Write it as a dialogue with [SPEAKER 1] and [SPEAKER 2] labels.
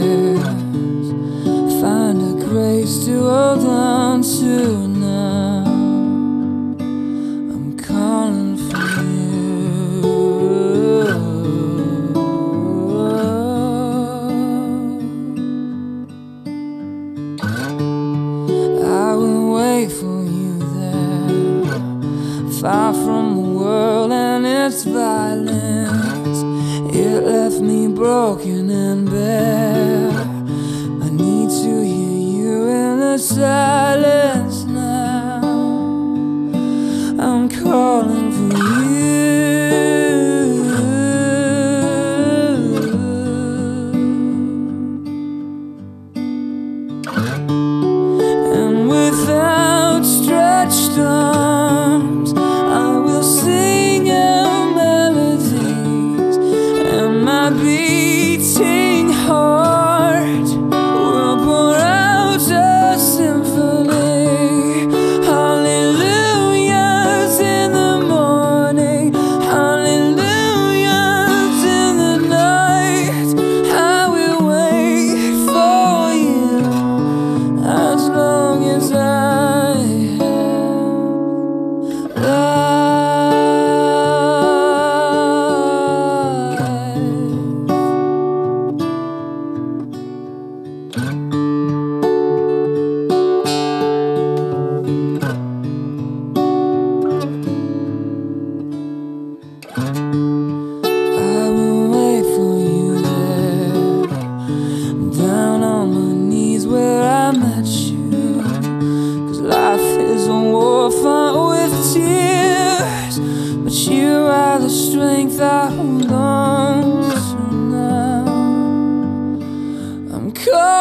[SPEAKER 1] years, find a grace to hold on to now. I'm calling for you. I will wait for you there, far from the world and its violence. It left me broken and bare. I need to hear you in the silence now. I'm calling for you. And with outstretched arms, I will sing your melodies, and my beating heart will pour out a symphony. Hallelujahs in the morning, hallelujahs in the night. I will wait for you as long as I have I will wait for you there, down on my knees where I met you. 'Cause life is a war fought with tears, but you are the strength I hold on to now. I'm calling